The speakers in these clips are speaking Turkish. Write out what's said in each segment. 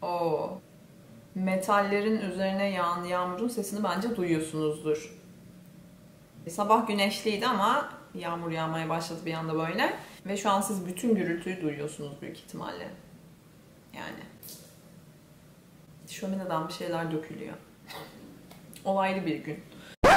O metallerin üzerine yağan yağmurun sesini bence duyuyorsunuzdur. Sabah güneşliydi ama yağmur yağmaya başladı bir anda böyle. Ve şu an siz bütün gürültüyü duyuyorsunuz büyük ihtimalle. Yani. Şömineden bir şeyler dökülüyor. Olaylı bir gün.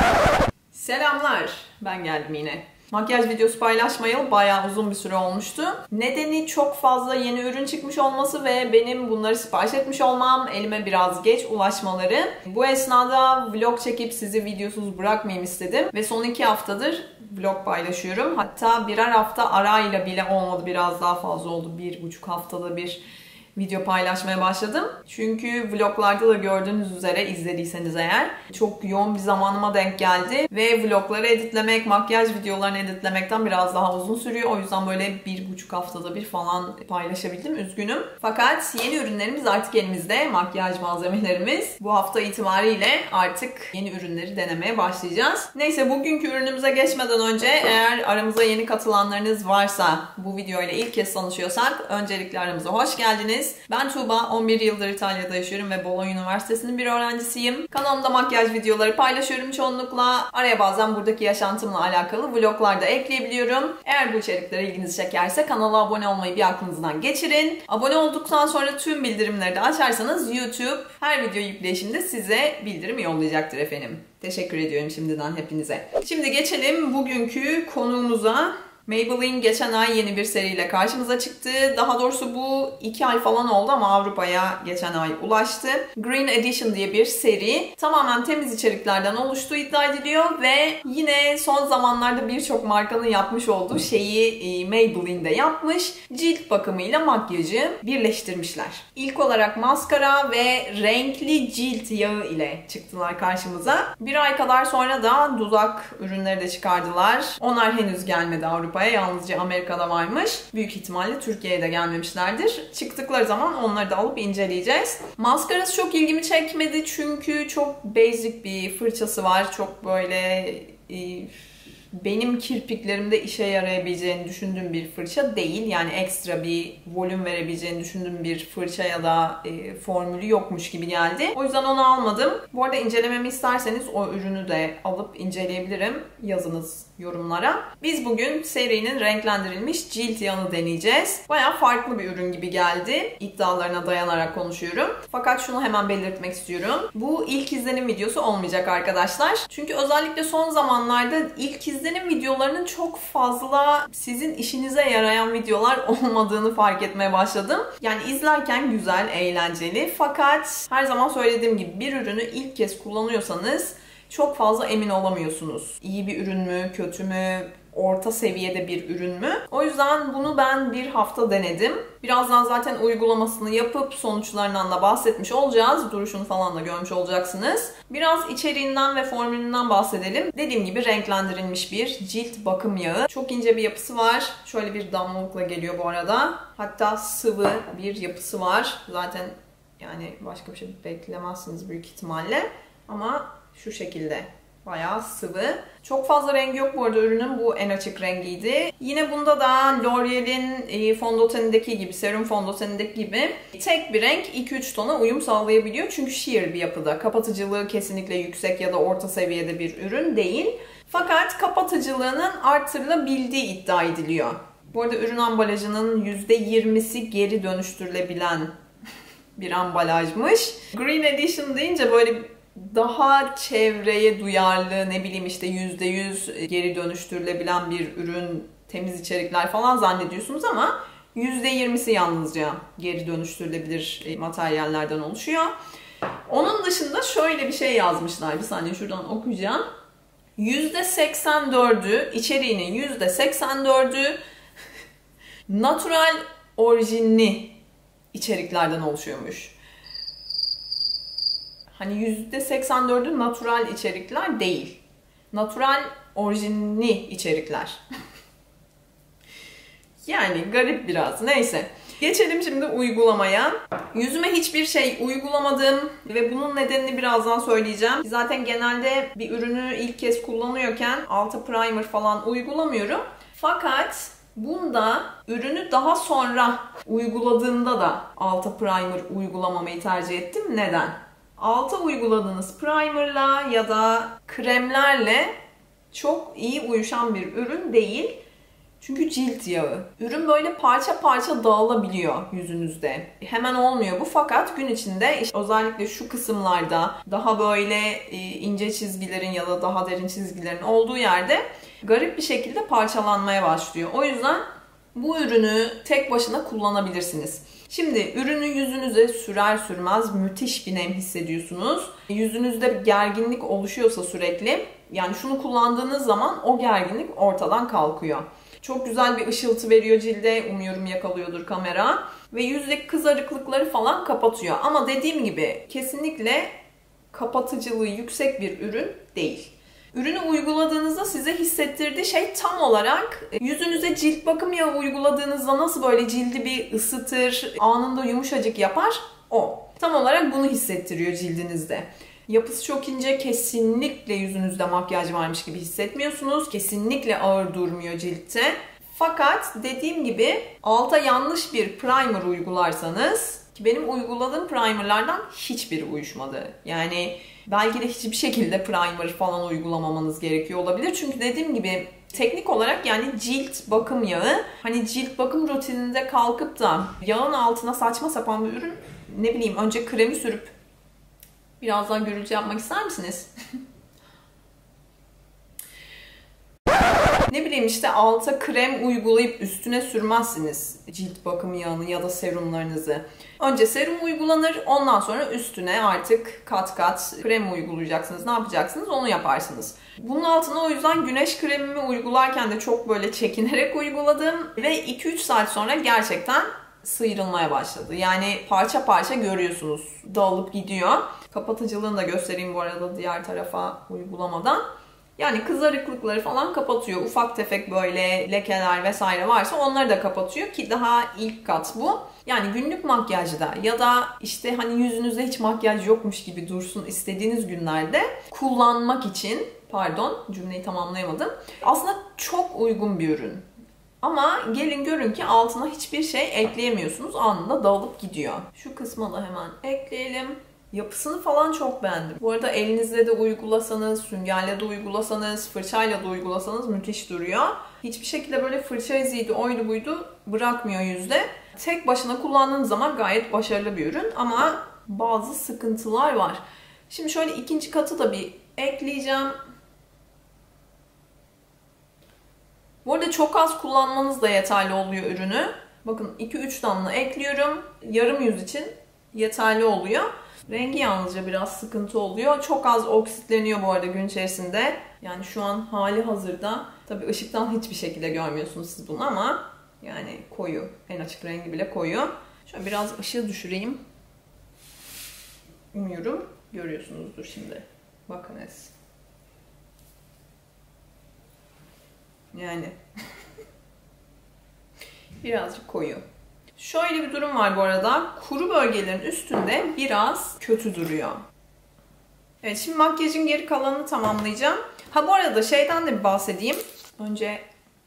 Selamlar. Ben geldim yine. Makyaj videosu paylaşmayalı bayağı uzun bir süre olmuştu. Nedeni çok fazla yeni ürün çıkmış olması ve benim bunları sipariş etmiş olmam, elime biraz geç ulaşmaları. Bu esnada vlog çekip sizi videosuz bırakmayayım istedim. Ve son 2 haftadır vlog paylaşıyorum. Hatta birer hafta arayla bile olmadı, biraz daha fazla oldu. 1,5 haftada bir video paylaşmaya başladım. Çünkü vloglarda da gördüğünüz üzere, izlediyseniz eğer, çok yoğun bir zamanıma denk geldi. Ve vlogları editlemek, makyaj videolarını editlemekten biraz daha uzun sürüyor. O yüzden böyle 1,5 haftada bir falan paylaşabildim. Üzgünüm. Fakat yeni ürünlerimiz artık elimizde. Makyaj malzemelerimiz. Bu hafta itibariyle artık yeni ürünleri denemeye başlayacağız. Neyse, bugünkü ürünümüze geçmeden önce, eğer aramıza yeni katılanlarınız varsa, bu videoyla ilk kez tanışıyorsak, öncelikle aramıza hoş geldiniz. Ben Tuğba, 11 yıldır İtalya'da yaşıyorum ve Bologna Üniversitesi'nin bir öğrencisiyim. Kanalımda makyaj videoları paylaşıyorum çoğunlukla. Araya bazen buradaki yaşantımla alakalı vloglar da ekleyebiliyorum. Eğer bu içerikler ilginizi çekerse kanala abone olmayı bir aklınızdan geçirin. Abone olduktan sonra tüm bildirimleri de açarsanız YouTube her video yükleyişimde size bildirim yollayacaktır efendim. Teşekkür ediyorum şimdiden hepinize. Şimdi geçelim bugünkü konuğumuza. Maybelline geçen ay yeni bir seriyle karşımıza çıktı. Daha doğrusu bu 2 ay falan oldu ama Avrupa'ya geçen ay ulaştı. Green Edition diye bir seri. Tamamen temiz içeriklerden oluştuğu iddia ediliyor ve yine son zamanlarda birçok markanın yapmış olduğu şeyi Maybelline de yapmış. Cilt bakımıyla makyajı birleştirmişler. İlk olarak maskara ve renkli cilt yağı ile çıktılar karşımıza. Bir ay kadar sonra da dudak ürünleri de çıkardılar. Onlar henüz gelmedi Avrupa'ya. Yalnızca Amerika'da varmış. Büyük ihtimalle Türkiye'ye de gelmemişlerdir. Çıktıkları zaman onları da alıp inceleyeceğiz. Maskarası çok ilgimi çekmedi çünkü çok basic bir fırçası var. Çok böyle benim kirpiklerimde işe yarayabileceğini düşündüğüm bir fırça değil. Yani ekstra bir volüm verebileceğini düşündüğüm bir fırça ya da formülü yokmuş gibi geldi. O yüzden onu almadım. Bu arada incelememi isterseniz o ürünü de alıp inceleyebilirim. Yazınız yorumlara. Biz bugün serinin renklendirilmiş cilt yağını deneyeceğiz. Bayağı farklı bir ürün gibi geldi. İddialarına dayanarak konuşuyorum. Fakat şunu hemen belirtmek istiyorum. Bu ilk izlenim videosu olmayacak arkadaşlar. Çünkü özellikle son zamanlarda ilk izlenim videolarının çok fazla sizin işinize yarayan videolar olmadığını fark etmeye başladım. Yani izlerken güzel, eğlenceli. Fakat her zaman söylediğim gibi bir ürünü ilk kez kullanıyorsanız çok fazla emin olamıyorsunuz. İyi bir ürün mü, kötü mü, orta seviyede bir ürün mü? O yüzden bunu ben bir hafta denedim. Birazdan zaten uygulamasını yapıp sonuçlarından da bahsetmiş olacağız. Duruşunu falan da görmüş olacaksınız. Biraz içeriğinden ve formülünden bahsedelim. Dediğim gibi renklendirilmiş bir cilt bakım yağı. Çok ince bir yapısı var. Şöyle bir damlalıkla geliyor bu arada. Hatta sıvı bir yapısı var. Zaten yani başka bir şey beklemezsiniz büyük ihtimalle. Ama şu şekilde. Bayağı sıvı. Çok fazla rengi yok bu arada ürünün. Bu en açık rengiydi. Yine bunda da L'Oreal'in fondötenindeki gibi, serum fondötenindeki gibi tek bir renk 2-3 tona uyum sağlayabiliyor. Çünkü sheer bir yapıda. Kapatıcılığı kesinlikle yüksek ya da orta seviyede bir ürün değil. Fakat kapatıcılığının artırılabildiği iddia ediliyor. Bu arada ürün ambalajının %20'si geri dönüştürülebilen bir ambalajmış. Green Edition deyince böyle daha çevreye duyarlı, ne bileyim işte %100 geri dönüştürülebilen bir ürün, temiz içerikler falan zannediyorsunuz ama %20'si yalnızca geri dönüştürülebilir materyallerden oluşuyor. Onun dışında şöyle bir şey yazmışlar. Bir saniye şuradan okuyacağım. %84'ü, içeriğinin %84'ü natural orijinli içeriklerden oluşuyormuş. Hani %84'ü natural içerikler değil. Natural orijinli içerikler. Yani garip biraz. Neyse. Geçelim şimdi uygulamaya. Yüzüme hiçbir şey uygulamadım ve bunun nedenini birazdan söyleyeceğim. Zaten genelde bir ürünü ilk kez kullanıyorken altı primer falan uygulamıyorum. Fakat Bunda ürünü daha sonra uyguladığımda da alta primer uygulamamayı tercih ettim. Neden? Alta uyguladığınız primerla ya da kremlerle çok iyi uyuşan bir ürün değil. Çünkü cilt yağı. Ürün böyle parça parça dağılabiliyor yüzünüzde. Hemen olmuyor bu, fakat gün içinde işte özellikle şu kısımlarda daha böyle ince çizgilerin ya da daha derin çizgilerin olduğu yerde garip bir şekilde parçalanmaya başlıyor. O yüzden bu ürünü tek başına kullanabilirsiniz. Şimdi ürünü yüzünüze sürer sürmez müthiş bir nem hissediyorsunuz. Yüzünüzde gerginlik oluşuyorsa sürekli, yani şunu kullandığınız zaman o gerginlik ortadan kalkıyor. Çok güzel bir ışıltı veriyor cilde. Umuyorum yakalıyordur kamera. Ve yüzdeki kızarıklıkları falan kapatıyor. Ama dediğim gibi kesinlikle kapatıcılığı yüksek bir ürün değil. Ürünü uyguladığınızda size hissettirdiği şey tam olarak yüzünüze cilt bakım yağı uyguladığınızda nasıl böyle cildi bir ısıtır, anında yumuşacık yapar, o. Tam olarak bunu hissettiriyor cildinizde. Yapısı çok ince, kesinlikle yüzünüzde makyaj varmış gibi hissetmiyorsunuz. Kesinlikle ağır durmuyor ciltte. Fakat dediğim gibi alta yanlış bir primer uygularsanız, ki benim uyguladığım primerlardan hiçbiri uyuşmadı. Yani belki de hiçbir şekilde primer falan uygulamamanız gerekiyor olabilir. Çünkü dediğim gibi teknik olarak yani cilt bakım yağı, hani cilt bakım rutininde kalkıp da yağın altına saçma sapan bir ürün, ne bileyim önce kremi sürüp biraz daha gürültü yapmak ister misiniz? Ne bileyim işte alta krem uygulayıp üstüne sürmezsiniz cilt bakım yağını ya da serumlarınızı. Önce serum uygulanır, ondan sonra üstüne artık kat kat krem uygulayacaksınız. Ne yapacaksınız? Onu yaparsınız. Bunun altına o yüzden güneş kremimi uygularken de çok böyle çekinerek uyguladım ve 2-3 saat sonra gerçekten sıyrılmaya başladı. Yani parça parça görüyorsunuz. Dağılıp gidiyor. Kapatıcılığını da göstereyim bu arada diğer tarafa uygulamadan. Yani kızarıklıkları falan kapatıyor. Ufak tefek böyle lekeler vesaire varsa onları da kapatıyor ki daha ilk kat bu. Yani günlük makyajda ya da işte hani yüzünüzde hiç makyaj yokmuş gibi dursun istediğiniz günlerde kullanmak için, pardon cümleyi tamamlayamadım. Aslında çok uygun bir ürün. Ama gelin görün ki altına hiçbir şey ekleyemiyorsunuz. Anında dağılıp gidiyor. Şu kısma da hemen ekleyelim. Yapısını falan çok beğendim. Bu arada elinizle de uygulasanız, süngerle de uygulasanız, fırçayla da uygulasanız müthiş duruyor. Hiçbir şekilde böyle fırça iziydi, oydu buydu bırakmıyor yüzde. Tek başına kullandığınız zaman gayet başarılı bir ürün ama bazı sıkıntılar var. Şimdi şöyle ikinci katı da bir ekleyeceğim. Bu arada çok az kullanmanız da yeterli oluyor ürünü. Bakın 2-3 damla ekliyorum. Yarım yüz için yeterli oluyor. Rengi yalnızca biraz sıkıntı oluyor. Çok az oksitleniyor bu arada gün içerisinde. Yani şu an hali hazırda. Tabii ışıktan hiçbir şekilde görmüyorsunuz siz bunu ama yani koyu. En açık rengi bile koyu. Şöyle biraz ışığı düşüreyim. Umuyorum görüyorsunuzdur şimdi. Bakınız. Yani birazcık koyu. Şöyle bir durum var bu arada. Kuru bölgelerin üstünde biraz kötü duruyor. Evet, şimdi makyajın geri kalanını tamamlayacağım. Ha bu arada şeyden de bir bahsedeyim. Önce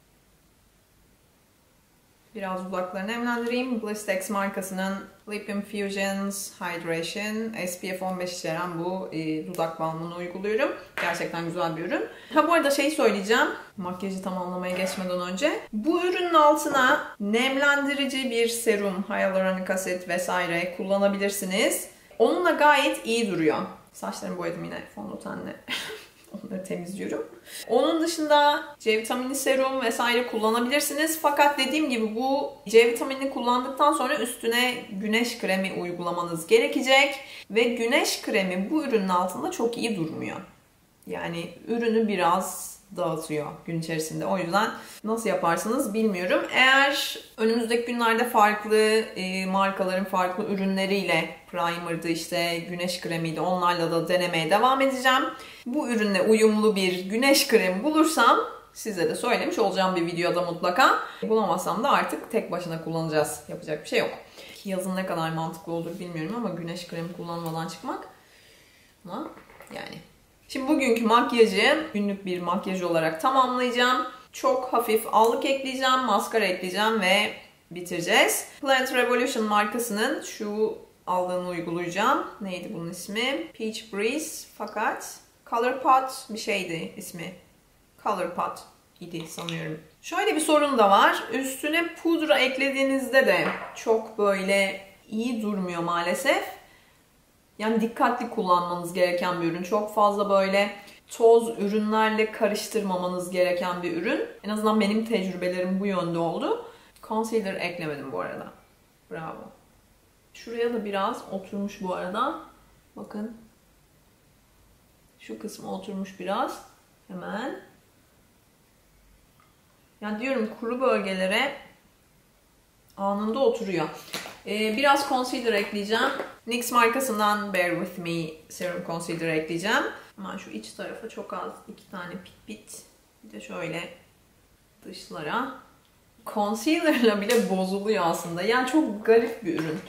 biraz dudaklarını nemlendireyim. Blistex markasının Lip Infusions Hydration SPF 15 içeren bu dudak balmını uyguluyorum. Gerçekten güzel bir ürün. Ha bu arada şey söyleyeceğim. Makyajı tamamlamaya geçmeden önce. Bu ürünün altına nemlendirici bir serum, hyaluronik asit vesaire kullanabilirsiniz. Onunla gayet iyi duruyor. Saçlarımı boyadım yine fondötenle. Onları temizliyorum. Onun dışında C vitamini serum vesaire kullanabilirsiniz. Fakat dediğim gibi bu C vitaminini kullandıktan sonra üstüne güneş kremi uygulamanız gerekecek. Ve güneş kremi bu ürünün altında çok iyi durmuyor. Yani ürünü biraz dağıtıyor gün içerisinde. O yüzden nasıl yaparsınız bilmiyorum. Eğer önümüzdeki günlerde farklı markaların farklı ürünleriyle primer'dı işte güneş kremiydi onlarla da denemeye devam edeceğim. Bu ürünle uyumlu bir güneş kremi bulursam size de söylemiş olacağım bir videoda mutlaka. Bulamazsam da artık tek başına kullanacağız. Yapacak bir şey yok. Yazın ne kadar mantıklı olur bilmiyorum ama güneş kremi kullanmadan çıkmak ama yani. Şimdi bugünkü makyajı günlük bir makyaj olarak tamamlayacağım. Çok hafif allık ekleyeceğim, maskara ekleyeceğim ve bitireceğiz. Plant Revolution markasının şu allığını uygulayacağım. Neydi bunun ismi? Peach Breeze, fakat ColourPop bir şeydi ismi. ColourPop idi sanıyorum. Şöyle bir sorun da var. Üstüne pudra eklediğinizde de çok böyle iyi durmuyor maalesef. Yani dikkatli kullanmanız gereken bir ürün. Çok fazla böyle toz ürünlerle karıştırmamanız gereken bir ürün. En azından benim tecrübelerim bu yönde oldu. Concealer eklemedim bu arada. Bravo. Şuraya da biraz oturmuş bu arada. Bakın. Şu kısmı oturmuş biraz. Hemen. Yani diyorum kuru bölgelere anında oturuyor. Biraz concealer ekleyeceğim. NYX markasından Bare With Me Serum Concealer ekleyeceğim. Hemen şu iç tarafa çok az 2 tane pit pit. Bir de şöyle dışlara. Concealer'la bile bozuluyor aslında. Yani çok garip bir ürün.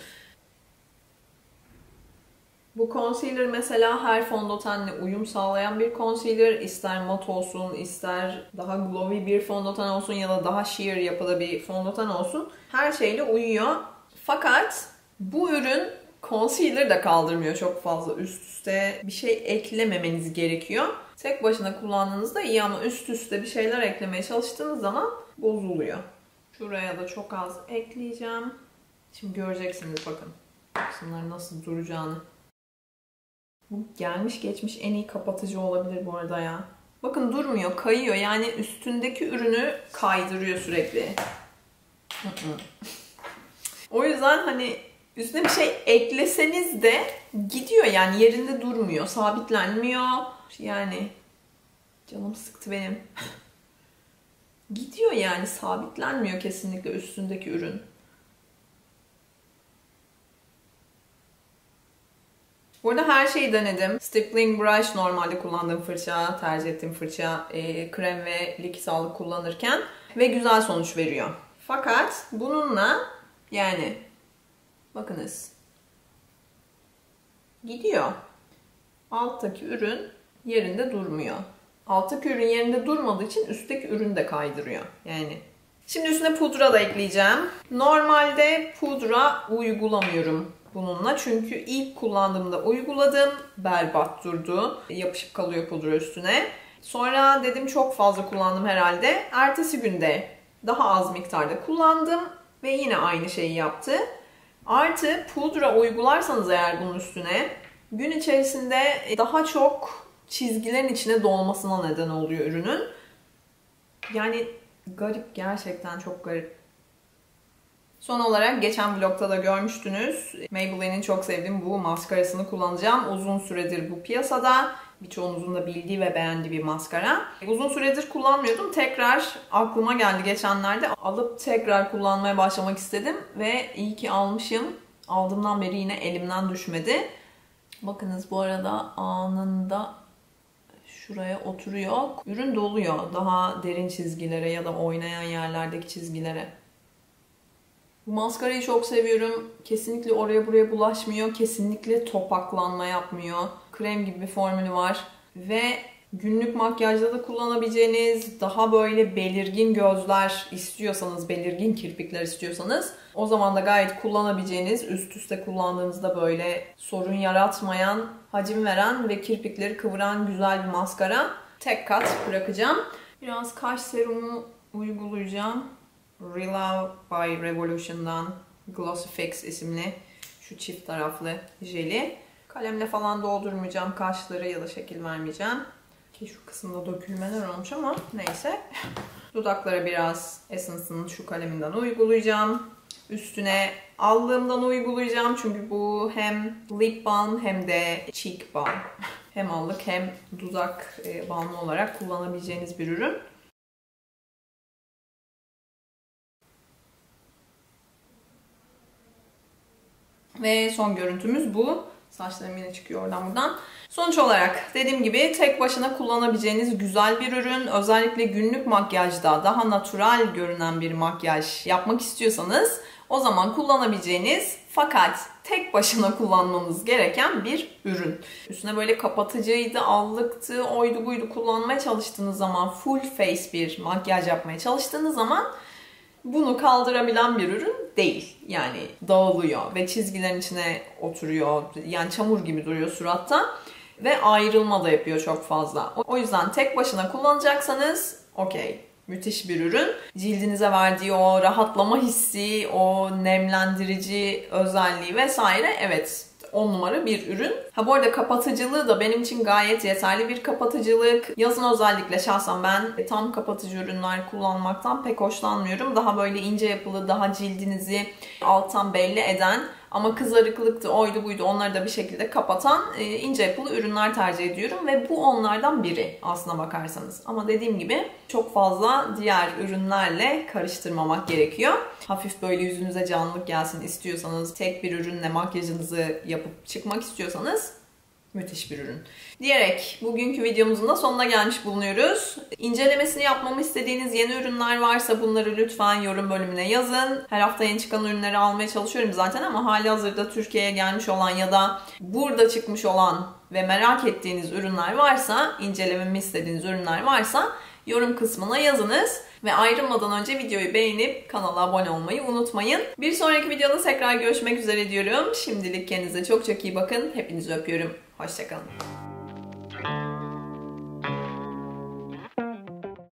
Bu concealer mesela her fondötenle uyum sağlayan bir concealer. İster mat olsun, ister daha glowy bir fondöten olsun ya da daha sheer yapıda bir fondöten olsun. Her şeyle uyuyor. Fakat bu ürün concealer da kaldırmıyor çok fazla. Üst üste bir şey eklememeniz gerekiyor. Tek başına kullandığınızda iyi ama üst üste bir şeyler eklemeye çalıştığınız zaman bozuluyor. Şuraya da çok az ekleyeceğim. Şimdi göreceksiniz bakın. Kısımları nasıl duracağını. Bu gelmiş geçmiş en iyi kapatıcı olabilir bu arada ya. Bakın durmuyor, kayıyor. Yani üstündeki ürünü kaydırıyor sürekli. O yüzden hani üstüne bir şey ekleseniz de gidiyor yani yerinde durmuyor, sabitlenmiyor. Yani canım sıktı benim. Gidiyor yani sabitlenmiyor kesinlikle üstündeki ürün. Bu arada her şeyi denedim. Stippling brush normalde kullandığım fırça, tercih ettiğim fırça, krem ve likit allık kullanırken ve güzel sonuç veriyor. Fakat bununla yani bakınız gidiyor. Alttaki ürün yerinde durmuyor. Alttaki ürün yerinde durmadığı için üstteki ürün de kaydırıyor. Yani şimdi üstüne pudra da ekleyeceğim. Normalde pudra uygulamıyorum bununla. Çünkü ilk kullandığımda uyguladım. Berbat durdu. Yapışıp kalıyor pudra üstüne. Sonra dedim çok fazla kullandım herhalde. Ertesi günde daha az miktarda kullandım. Ve yine aynı şeyi yaptı. Artı pudra uygularsanız eğer bunun üstüne gün içerisinde daha çok çizgilerin içine dolmasına neden oluyor ürünün. Yani garip, gerçekten çok garip. Son olarak geçen vlogda da görmüştünüz. Maybelline'in çok sevdiğim bu maskarasını kullanacağım. Uzun süredir bu piyasada. Birçoğunuzun da bildiği ve beğendiği bir maskara. Uzun süredir kullanmıyordum. Tekrar aklıma geldi geçenlerde. Alıp tekrar kullanmaya başlamak istedim. Ve iyi ki almışım. Aldığımdan beri yine elimden düşmedi. Bakınız bu arada anında şuraya oturuyor. Ürün doluyor daha derin çizgilere ya da oynayan yerlerdeki çizgilere. Bu maskarayı çok seviyorum. Kesinlikle oraya buraya bulaşmıyor. Kesinlikle topaklanma yapmıyor. Krem gibi bir formülü var. Ve günlük makyajda da kullanabileceğiniz, daha böyle belirgin gözler istiyorsanız, belirgin kirpikler istiyorsanız o zaman da gayet kullanabileceğiniz, üst üste kullandığınızda böyle sorun yaratmayan, hacim veren ve kirpikleri kıvıran güzel bir maskara. Tek kat bırakacağım. Biraz kaş serumu uygulayacağım. Relove by Revolution'dan Glossy Fix isimli şu çift taraflı jeli. Kalemle falan doldurmayacağım kaşları ya da şekil vermeyeceğim. Ki şu kısımda dökülmeler olmuş ama neyse. Dudaklara biraz Essence'ın şu kaleminden uygulayacağım. Üstüne allığımdan uygulayacağım çünkü bu hem lip balm hem de cheek balm. Hem allık hem dudak balmı olarak kullanabileceğiniz bir ürün. Ve son görüntümüz bu. Saçlarım yine çıkıyor oradan buradan. Sonuç olarak dediğim gibi tek başına kullanabileceğiniz güzel bir ürün. Özellikle günlük makyajda daha natural görünen bir makyaj yapmak istiyorsanız O zaman kullanabileceğiniz fakat tek başına kullanmanız gereken bir ürün. Üstüne böyle kapatıcıydı, allıktı, oydu buydu kullanmaya çalıştığınız zaman, full face bir makyaj yapmaya çalıştığınız zaman bunu kaldırabilen bir ürün değil. Yani dağılıyor ve çizgilerin içine oturuyor. Yani çamur gibi duruyor suratta. Ve ayrılma da yapıyor çok fazla. O yüzden tek başına kullanacaksanız okey. Müthiş bir ürün. Cildinize verdiği o rahatlama hissi, o nemlendirici özelliği vesaire, evet, 10 numara bir ürün. Ha bu arada kapatıcılığı da benim için gayet yeterli bir kapatıcılık. Yazın özellikle şahsen ben tam kapatıcı ürünler kullanmaktan pek hoşlanmıyorum. Daha böyle ince yapılı, daha cildinizi alttan belli eden ama kızarıklıktı, oydu buydu onları da bir şekilde kapatan ince yapılı ürünler tercih ediyorum. Ve bu onlardan biri aslına bakarsanız. Ama dediğim gibi çok fazla diğer ürünlerle karıştırmamak gerekiyor. Hafif böyle yüzünüze canlılık gelsin istiyorsanız, tek bir ürünle makyajınızı yapıp çıkmak istiyorsanız müthiş bir ürün. Diyerek bugünkü videomuzun da sonuna gelmiş bulunuyoruz. İncelemesini yapmamı istediğiniz yeni ürünler varsa bunları lütfen yorum bölümüne yazın. Her hafta yeni çıkan ürünleri almaya çalışıyorum zaten ama halihazırda Türkiye'ye gelmiş olan ya da burada çıkmış olan ve merak ettiğiniz ürünler varsa, incelememi istediğiniz ürünler varsa yorum kısmına yazınız. Ve ayrılmadan önce videoyu beğenip kanala abone olmayı unutmayın. Bir sonraki videoda tekrar görüşmek üzere diyorum. Şimdilik kendinize çok çok iyi bakın. Hepinizi öpüyorum. Hoşça kalın.